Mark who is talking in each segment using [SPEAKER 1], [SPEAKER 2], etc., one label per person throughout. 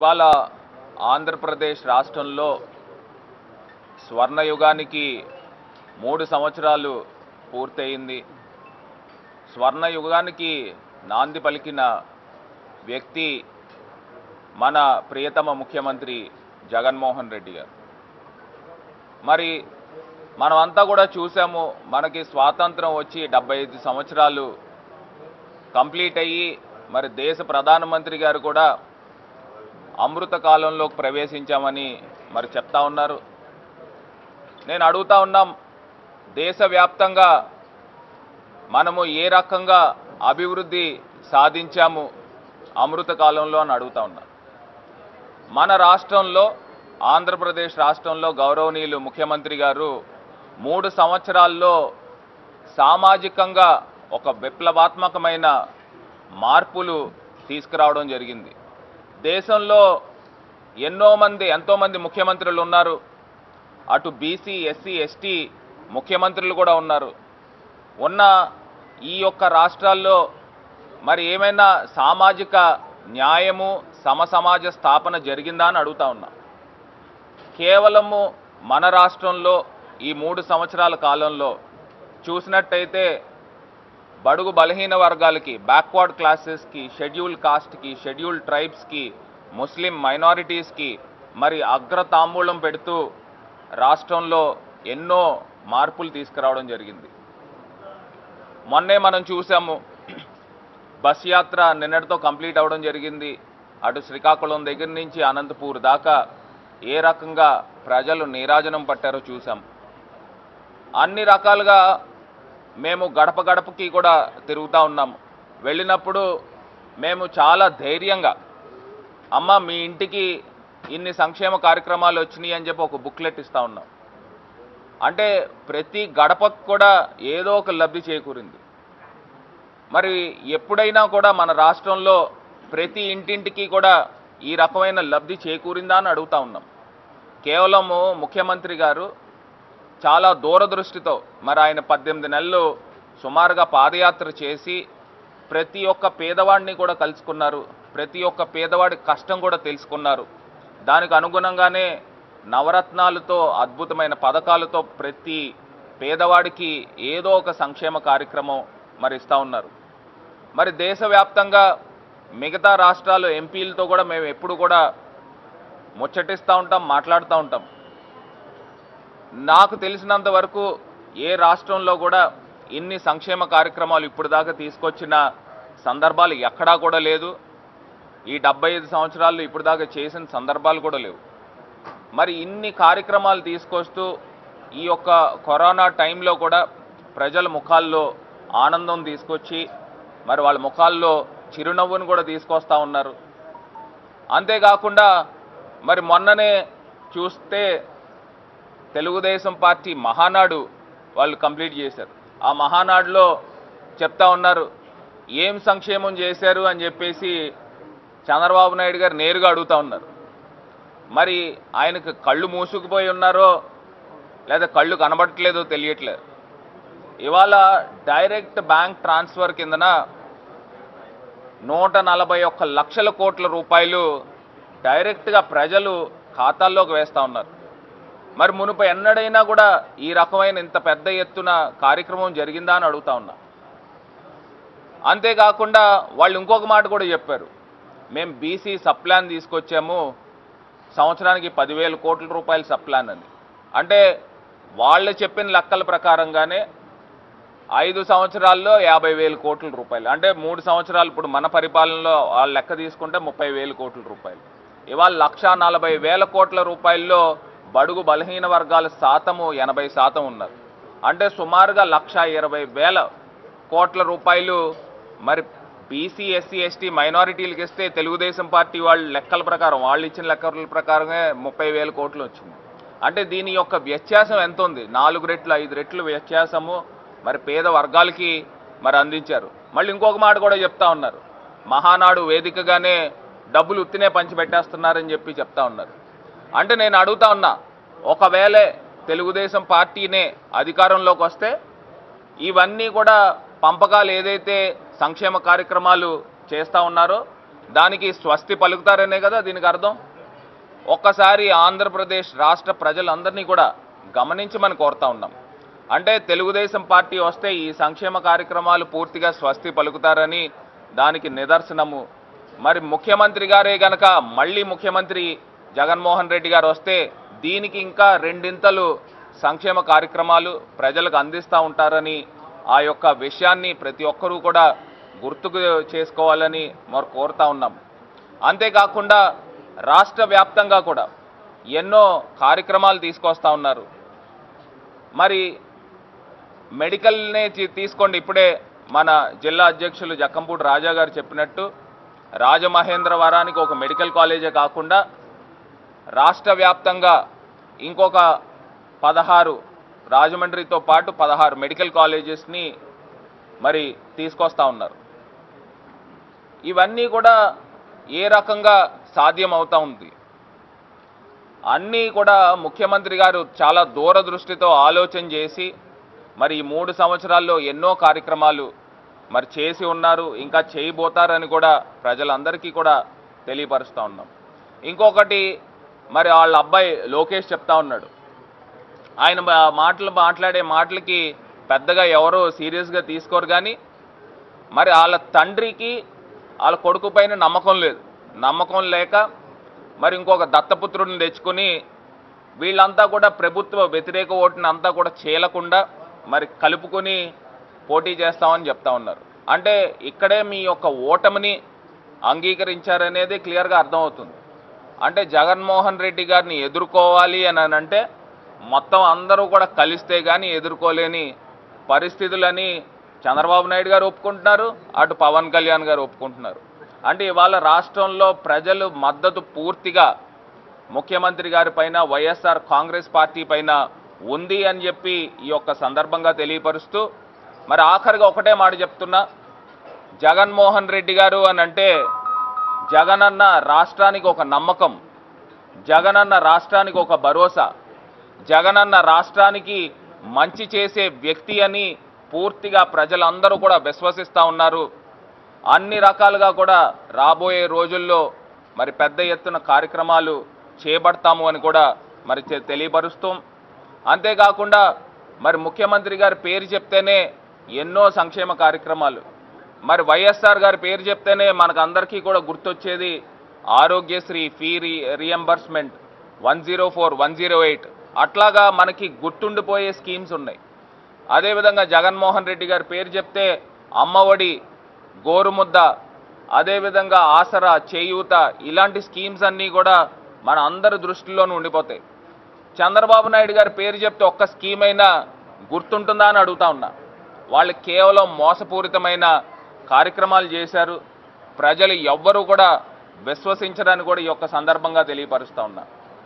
[SPEAKER 1] ఇవాళ ఆంధ్రప్రదేశ్ రాష్ట్రంలో స్వర్ణయుగానికి 3 సంవత్సరాలు పూర్తయింది. స్వర్ణయుగానికి నాంది పలికిన వ్యక్తి మన ప్రియతమ ముఖ్యమంత్రి జగన్మోహన్ రెడ్డి గారు. మరి మనమంతా కూడా చూసాము, మనకి స్వాతంత్రం వచ్చి 75 సంవత్సరాలు కంప్లీట్ అయ్యి మరి దేశ ప్రధానమంత్రి గారు కూడా అమృత కాలంలోకి ప్రవేశించామని మరి చెప్తా ఉన్నారు. నేను అడుగుతా ఉన్నాం, దేశవ్యాప్తంగా మనము ఏ రకంగా అభివృద్ధి సాధించాము అమృత కాలంలో అని అడుగుతా ఉన్నాం. మన రాష్ట్రంలో ఆంధ్రప్రదేశ్ రాష్ట్రంలో గౌరవనీయులు ముఖ్యమంత్రి గారు 3 సంవత్సరాల్లో సామాజికంగా ఒక విప్లవాత్మకమైన మార్పులు తీసుకురావడం జరిగింది. దేశంలో ఎంతోమంది ముఖ్యమంత్రులు ఉన్నారు. అటు బీసీ, ఎస్సీ, ఎస్టీ ముఖ్యమంత్రులు కూడా ఉన్నారు. ఉన్న ఈ యొక్క రాష్ట్రాల్లో మరి ఏమైనా సామాజిక న్యాయము, సమసమాజ స్థాపన జరిగిందా అని అడుగుతా ఉన్నా. కేవలము మన రాష్ట్రంలో ఈ 3 సంవత్సరాల కాలంలో చూసినట్టయితే బడుగు బలహీన వర్గాలకి, బ్యాక్వర్డ్ క్లాసెస్కి, షెడ్యూల్ కాస్ట్కి, షెడ్యూల్ ట్రైబ్స్కి, ముస్లిం మైనారిటీస్కి మరి అగ్రతాంబూలం పెడుతూ రాష్ట్రంలో ఎన్నో మార్పులు తీసుకురావడం జరిగింది. మొన్నే మనం చూసాము, బస్ యాత్ర నిన్నటితో కంప్లీట్ అవ్వడం జరిగింది. అటు శ్రీకాకుళం దగ్గర నుంచి అనంతపూర్ దాకా ఏ రకంగా ప్రజలు నీరాజనం పట్టారో చూసాం. అన్ని రకాలుగా మేము గడప గడపకి కూడా తిరుగుతూ ఉన్నాము. వెళ్ళినప్పుడు మేము చాలా ధైర్యంగా, అమ్మ మీ ఇంటికి ఇన్ని సంక్షేమ కార్యక్రమాలు వచ్చినాయి అని చెప్పి ఒక బుక్లెట్ ఇస్తూ ఉన్నాం. అంటే ప్రతి గడపకు కూడా ఏదో ఒక లబ్ధి చేకూరింది. మరి ఎప్పుడైనా కూడా మన రాష్ట్రంలో ప్రతి ఇంటింటికి కూడా ఈ రకమైన లబ్ధి చేకూరిందా అని అడుగుతా ఉన్నాం. కేవలము ముఖ్యమంత్రి గారు చాలా దూరదృష్టితో మరి ఆయన 18 నెలలు సుమారుగా పాదయాత్ర చేసి ప్రతి ఒక్క పేదవాడిని కూడా కలుసుకున్నారు. ప్రతి ఒక్క పేదవాడి కష్టం కూడా తెలుసుకున్నారు. దానికి అనుగుణంగానే నవరత్నాలతో, అద్భుతమైన పథకాలతో ప్రతి పేదవాడికి ఏదో ఒక సంక్షేమ కార్యక్రమం మరి ఇస్తూ ఉన్నారు. మరి దేశవ్యాప్తంగా మిగతా రాష్ట్రాలు ఎంపీలతో కూడా మేము ఎప్పుడు కూడా ముచ్చటిస్తూ ఉంటాం, మాట్లాడుతూ ఉంటాం. నాకు తెలిసినంత వరకు ఏ రాష్ట్రంలో కూడా ఇన్ని సంక్షేమ కార్యక్రమాలు ఇప్పుడు దాకా తీసుకొచ్చిన సందర్భాలు ఎక్కడా కూడా లేదు. ఈ 75 సంవత్సరాల్లో ఇప్పుడు దాకా చేసిన సందర్భాలు కూడా లేవు. మరి ఇన్ని కార్యక్రమాలు తీసుకొస్తూ ఈ యొక్క కరోనా టైంలో కూడా ప్రజల ముఖాల్లో ఆనందం తీసుకొచ్చి మరి వాళ్ళ ముఖాల్లో చిరునవ్వును కూడా తీసుకొస్తూ ఉన్నారు. అంతేకాకుండా మరి మొన్ననే చూస్తే తెలుగుదేశం పార్టీ మహానాడు వాళ్ళు కంప్లీట్ చేశారు. ఆ మహానాడులో చెప్తా ఉన్నారు, ఏం సంక్షేమం చేశారు అని చెప్పేసి చంద్రబాబు నాయుడు గారు నేరుగా అడుగుతూ ఉన్నారు. మరి ఆయనకు కళ్ళు మూసుకుపోయి ఉన్నారో లేదా కళ్ళు కనబడట్లేదో తెలియట్లేదు. ఇవాళ డైరెక్ట్ బ్యాంక్ ట్రాన్స్ఫర్ కిందన 141 లక్షల కోట్ల రూపాయలు డైరెక్ట్గా ప్రజలు ఖాతాల్లోకి వేస్తూ ఉన్నారు. మరి మునుపు ఎన్నడైనా కూడా ఈ రకమైన ఇంత పెద్ద ఎత్తున కార్యక్రమం జరిగిందా అని అడుగుతా ఉన్నా. అంతేకాకుండా వాళ్ళు ఇంకొక మాట కూడా చెప్పారు, మేము బీసీ సప్లాన్ తీసుకొచ్చాము, సంవత్సరానికి 10,000 కోట్ల రూపాయల సప్లాన్ అని. అంటే వాళ్ళు చెప్పిన లెక్కల ప్రకారంగానే 5 సంవత్సరాల్లో 50,000 కోట్ల రూపాయలు. అంటే 3 సంవత్సరాలు ఇప్పుడు మన పరిపాలనలో వాళ్ళు లెక్క తీసుకుంటే 30,000 కోట్ల రూపాయలు. ఇవాళ 1,40,000 కోట్ల రూపాయల్లో బడుగు బలహీన వర్గాల శాతము 80% ఉన్నారు. అంటే సుమారుగా 1,20,000 కోట్ల రూపాయలు మరి బీసీ, ఎస్సీ, ఎస్టీ మైనారిటీలకు ఇస్తే తెలుగుదేశం పార్టీ వాళ్ళ లెక్కల ప్రకారం, వాళ్ళు ఇచ్చిన లెక్కల ప్రకారమే 30,000 కోట్లు వచ్చింది. అంటే దీని యొక్క వ్యత్యాసం ఎంత ఉంది? 4 రెట్లు 5 రెట్లు వ్యత్యాసము మరి పేద వర్గాలకి మరి అందించారు. మళ్ళీ ఇంకొక మాట కూడా చెప్తా ఉన్నారు, మహానాడు వేదికగానే డబ్బులు ఉత్తినే పంచిపెట్టేస్తున్నారని చెప్పి చెప్తా ఉన్నారు. అంటే నేను అడుగుతా ఉన్నా, ఒకవేళ తెలుగుదేశం పార్టీనే అధికారంలోకి వస్తే ఇవన్నీ కూడా పంపకాలు ఏదైతే సంక్షేమ కార్యక్రమాలు చేస్తూ ఉన్నారో దానికి స్వస్తి పలుకుతారనే కదా దీనికి అర్థం. ఒక్కసారి ఆంధ్రప్రదేశ్ రాష్ట్ర ప్రజలందరినీ కూడా గమనించమని కోరుతా ఉన్నాం. అంటే తెలుగుదేశం పార్టీ వస్తే ఈ సంక్షేమ కార్యక్రమాలు పూర్తిగా స్వస్తి పలుకుతారని దానికి నిదర్శనము. మరి ముఖ్యమంత్రి గారే గనక మళ్ళీ ముఖ్యమంత్రి జగన్మోహన్ రెడ్డి గారు వస్తే దీనికి ఇంకా రెండింతలు సంక్షేమ కార్యక్రమాలు ప్రజలకు అందిస్తూ ఉంటారని ఆ యొక్క విషయాన్ని ప్రతి ఒక్కరూ కూడా గుర్తుకు చేసుకోవాలని మరి కోరుతా ఉన్నాం. అంతేకాకుండా రాష్ట్ర వ్యాప్తంగా కూడా ఎన్నో కార్యక్రమాలు తీసుకొస్తా ఉన్నారు. మరి మెడికల్నే తీసుకోండి. ఇప్పుడే మన జిల్లా అధ్యక్షులు జక్కంపూడి రాజా గారు చెప్పినట్టు రాజమహేంద్రవరానికి ఒక మెడికల్ కాలేజే కాకుండా రాష్ట్ర వ్యాప్తంగా ఇంకొక 16 రాజమండ్రితో పాటు 16 మెడికల్ కాలేజెస్ని మరి తీసుకొస్తా ఉన్నారు. ఇవన్నీ కూడా ఏ రకంగా సాధ్యం అవుతా ఉంది? అన్నీ కూడా ముఖ్యమంత్రి గారు చాలా దూరదృష్టితో ఆలోచన చేసి మరి ఈ 3 సంవత్సరాల్లో ఎన్నో కార్యక్రమాలు మరి చేసి ఉన్నారు, ఇంకా చేయబోతారని కూడా ప్రజలందరికీ కూడా తెలియపరుస్తూ ఉన్నాం. ఇంకొకటి మరి వాళ్ళ అబ్బాయి లోకేష్ చెప్తా ఉన్నాడు, ఆయన మాట్లాడే మాటలకి పెద్దగా ఎవరో సీరియస్గా తీసుకోరు, కానీ మరి వాళ్ళ తండ్రికి వాళ్ళ కొడుకు పైన నమ్మకం లేక మరి ఇంకొక దత్తపుత్రుడిని తెచ్చుకొని వీళ్ళంతా కూడా ప్రభుత్వ వ్యతిరేక ఓటుని అంతా కూడా చీలకుండా మరి కలుపుకొని పోటీ చేస్తామని చెప్తా ఉన్నారు. అంటే ఇక్కడే మీ యొక్క ఓటమిని అంగీకరించారనేది క్లియర్గా అర్థమవుతుంది. అంటే జగన్మోహన్ రెడ్డి గారిని ఎదుర్కోవాలి అని అంటే మొత్తం అందరూ కూడా కలిస్తే కానీ ఎదుర్కోలేని పరిస్థితులని చంద్రబాబు నాయుడు గారు ఒప్పుకుంటున్నారు, అటు పవన్ కళ్యాణ్ గారు ఒప్పుకుంటున్నారు. అంటే ఇవాళ రాష్ట్రంలో ప్రజలు మద్దతు పూర్తిగా ముఖ్యమంత్రి గారి పైన వైఎస్ఆర్ కాంగ్రెస్ పార్టీ పైన ఉంది అని చెప్పి ఈ యొక్క సందర్భంగా తెలియపరుస్తూ మరి ఆఖరిగా ఒకటే మాట చెప్తున్నా, జగన్మోహన్ రెడ్డి గారు అని అంటే జగనన్న రాష్ట్రానికి ఒక నమ్మకం, జగనన్న రాష్ట్రానికి ఒక భరోసా, జగనన్న రాష్ట్రానికి మంచి చేసే వ్యక్తి అని పూర్తిగా ప్రజలందరూ కూడా విశ్వసిస్తూ ఉన్నారు. అన్ని రకాలుగా కూడా రాబోయే రోజుల్లో మరి పెద్ద ఎత్తున కార్యక్రమాలు చేపడతాము అని కూడా మరి తెలియపరుస్తూ, అంతేకాకుండా మరి ముఖ్యమంత్రి గారి పేరు చెప్తేనే ఎన్నో సంక్షేమ కార్యక్రమాలు, మరి వైఎస్ఆర్ గారి పేరు చెప్తేనే మనకు అందరికీ కూడా గుర్తొచ్చేది ఆరోగ్యశ్రీ ఫీ రీఎంబర్స్మెంట్ 104, 108 అట్లాగా మనకి గుర్తుండిపోయే స్కీమ్స్ ఉన్నాయి. అదేవిధంగా జగన్మోహన్ రెడ్డి గారి పేరు చెప్తే అమ్మఒడి, గోరుముద్ద, అదేవిధంగా ఆసరా, చేయూత ఇలాంటి స్కీమ్స్ అన్నీ కూడా మన అందరి దృష్టిలోనూ ఉండిపోతాయి. చంద్రబాబు నాయుడు గారి పేరు చెప్తే ఒక్క స్కీమ్ అయినా గుర్తుంటుందా అని అడుగుతా ఉన్నా. వాళ్ళు కేవలం మోసపూరితమైన కార్యక్రమాలు చేశారు, ప్రజలు ఎవ్వరూ కూడా విశ్వసించరని కూడా ఈ యొక్క సందర్భంగా తెలియపరుస్తూ ఉన్నా.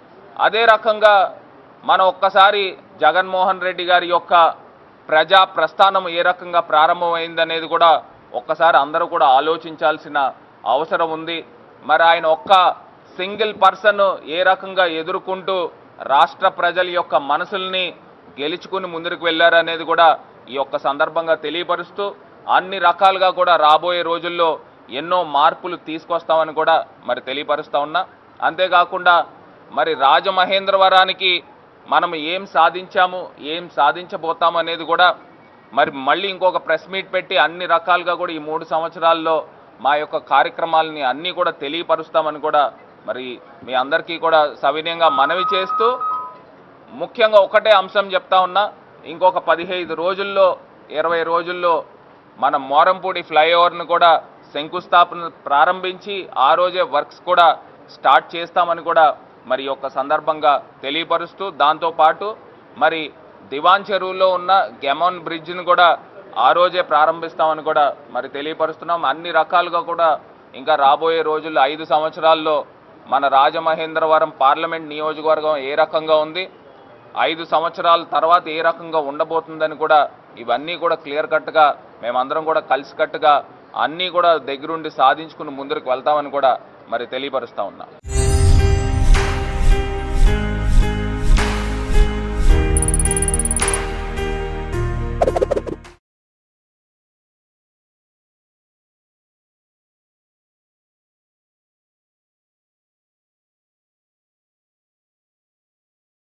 [SPEAKER 1] అదే రకంగా మనం ఒక్కసారి జగన్మోహన్ రెడ్డి గారి యొక్క ప్రజా ప్రస్థానం ఏ రకంగా ప్రారంభమైందనేది కూడా ఒక్కసారి అందరూ కూడా ఆలోచించాల్సిన అవసరం ఉంది. మరి ఆయన ఒక్క సింగిల్ పర్సన్ ఏ రకంగా ఎదుర్కొంటూ రాష్ట్ర ప్రజల యొక్క మనసుల్ని గెలుచుకుని ముందుకు వెళ్ళారనేది కూడా ఈ యొక్క సందర్భంగా తెలియపరుస్తూ అన్ని రకాలుగా కూడా రాబోయే రోజుల్లో ఎన్నో మార్పులు తీసుకొస్తామని కూడా మరి తెలియపరుస్తూ ఉన్నా. అంతేకాకుండా మరి రాజమహేంద్రవరానికి మనం ఏం సాధించాము, ఏం సాధించబోతాము అనేది కూడా మరి మళ్ళీ ఇంకొక ప్రెస్ మీట్ పెట్టి అన్ని రకాలుగా కూడా ఈ 3 సంవత్సరాల్లో మా యొక్క కార్యక్రమాలని అన్నీ కూడా తెలియపరుస్తామని కూడా మరి మీ అందరికీ కూడా సవినయంగా మనవి చేస్తూ, ముఖ్యంగా ఒకటే అంశం చెప్తా ఉన్నా, ఇంకొక 15 రోజుల్లో 20 రోజుల్లో మన మోరంపూడి ఫ్లైఓవర్ను కూడా శంకుస్థాపన ప్రారంభించి ఆ రోజే వర్క్స్ కూడా స్టార్ట్ చేస్తామని కూడా మరి యొక్క సందర్భంగా తెలియపరుస్తూ, దాంతోపాటు మరి దివాన్ చెరువులో ఉన్న గెమాన్ బ్రిడ్జ్ను కూడా ఆ రోజే ప్రారంభిస్తామని కూడా మరి తెలియపరుస్తున్నాం. అన్ని రకాలుగా కూడా ఇంకా రాబోయే రోజుల్లో 5 సంవత్సరాల్లో మన రాజమహేంద్రవరం పార్లమెంట్ నియోజకవర్గం ఏ రకంగా ఉంది, 5 సంవత్సరాల తర్వాత ఏ రకంగా ఉండబోతుందని కూడా ఇవన్నీ కూడా క్లియర్ కట్గా మేమందరం కూడా కలిసికట్టుగా అన్నీ కూడా దగ్గరుండి సాధించుకుని ముందుకు వెళ్తామని కూడా మరి తెలియపరుస్తా ఉన్నాం.